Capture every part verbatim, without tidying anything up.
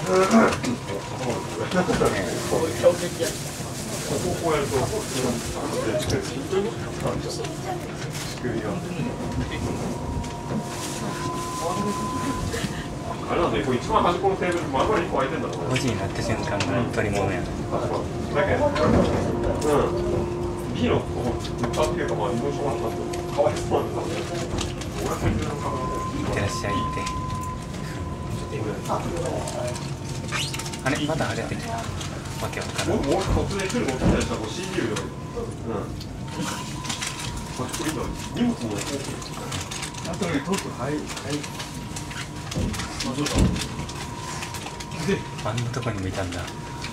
あれなんで、これ一番端っこのテーブル、丸々いっこ空いてんだろ。 ごじになった瞬間が取り物や。 だけど、うん。P のとこ、向かっていうか、まあ、移動しようがなかったけど、かわいそうなんだ。俺はこいつの顔が。 いってらっしゃいって。あれ、まだあれやってきた。わけわからん。 もう突然来るのってしたら、こう シーピーユー で。うん。こっち今、荷物も多く。あとね、トーク、はい、はい。 あんなとこにもいたんだ。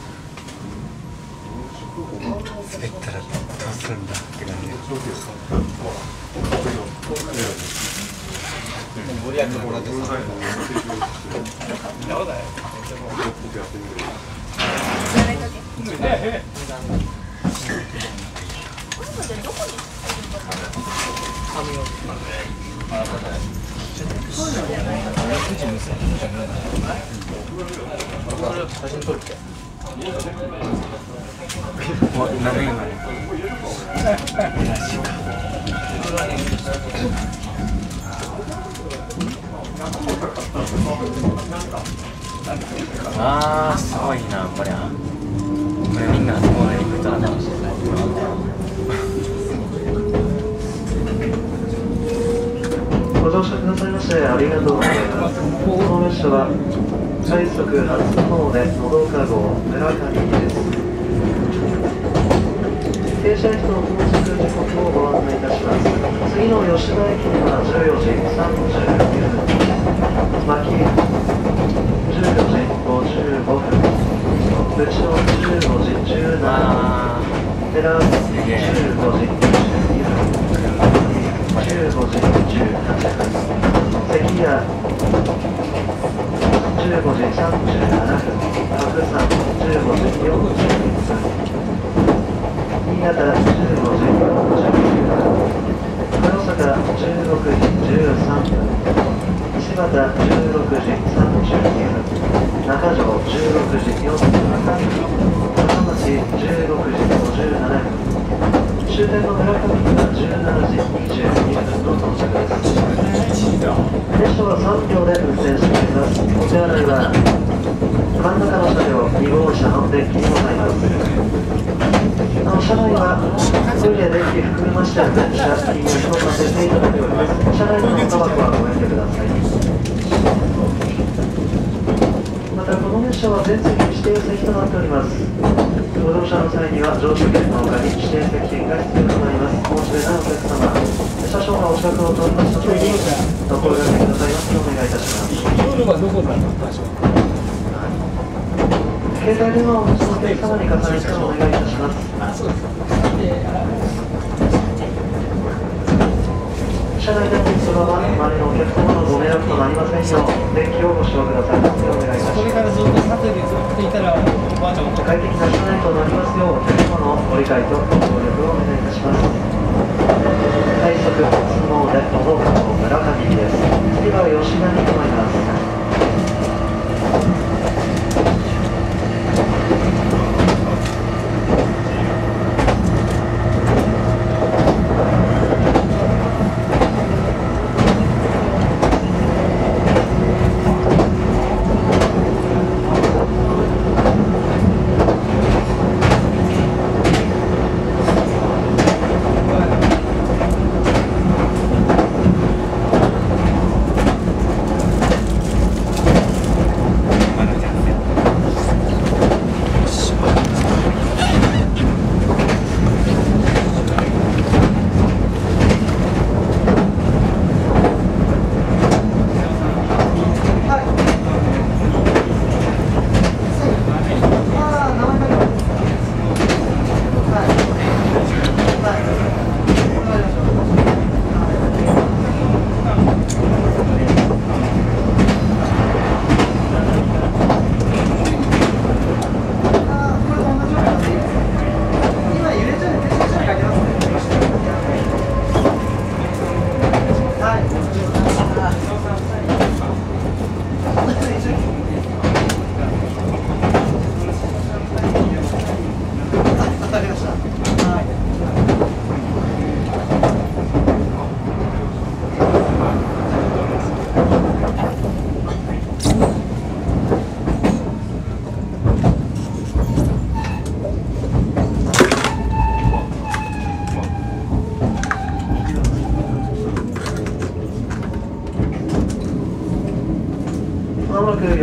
滑ったらどうするんだって感じで。 盛り上げてもらってさ。写真撮るって。 お、何今の。ああ、すごいな、これ。これみんなあそこまで行くとな。 ご乗車くださいましてありがとうございます。この列車は快速初詣のどか号村上です。停車駅の到着時刻をご案内いたします。次の吉田駅にはじゅうよじさんじゅうきゅうふん、牧じゅうよじごじゅうごふん、部長じゅうごじじゅうななふん、寺じゅうごじにじゅうにふん、じゅうごじじゅうはちふん、関谷じゅうごじさんじゅうななふん、白山じゅうごじよんじゅういっぷん、新潟じゅうごじよんじゅうきゅうふん、黒坂じゅうろくじじゅうさんぷん、石畑じゅうろくじさんじゅうにふん、中条じゅうろくじよんじゅうななふん、高松じゅうろくじごじゅうななふん、終点の村上駅はじゅうしちじにじゅうにふんの到着です。列車はさんびょうで運転しています。お手洗いは真ん中の車両に号車のデッキにございます。あの車内はトイレ、デッキ含めまして電車に使用させていただいております。車内のタバコはご遠慮ください。またこの列車は全席指定席となっております。ご乗車の際には乗車券の他に指定席券が必要となります。お持ちでないお客様、車掌がお近くを通りましたときにお声掛けくださいますのでお願いいたします。 夜はどこなの？ 携帯電話をお持ちのお客様に重ねてお願いいたします。 あ、そうですか。 車内でのそのまま周りのお客様のご迷惑となりませんよう電気をご使用くださいますようお願いいたします。 これからずっと撮影でずっといたらおばあちゃんも快適な車内となりますようお客様のご理解とご協力をお願いいたします。快速初詣のどか号村上です。次は吉田に停まります。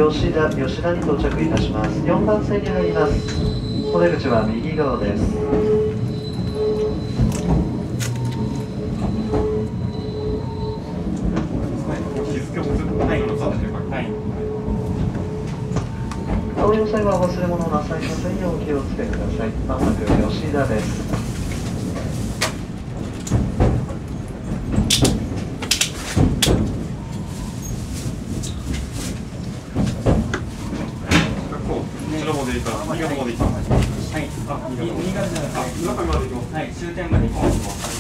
吉田、吉田に到着いたします。よんばん線に入ります。お出口は右側です。 日付もずっとないのさっていうか、 はい。 お降りの際はお忘れ物をなさいませんようお気をつけください。まもなく吉田です。 後ろまで行ったら、右側まで行った。 はい。あ、右側じゃなくて、 中まで行きます。 はい、終点まで行きます。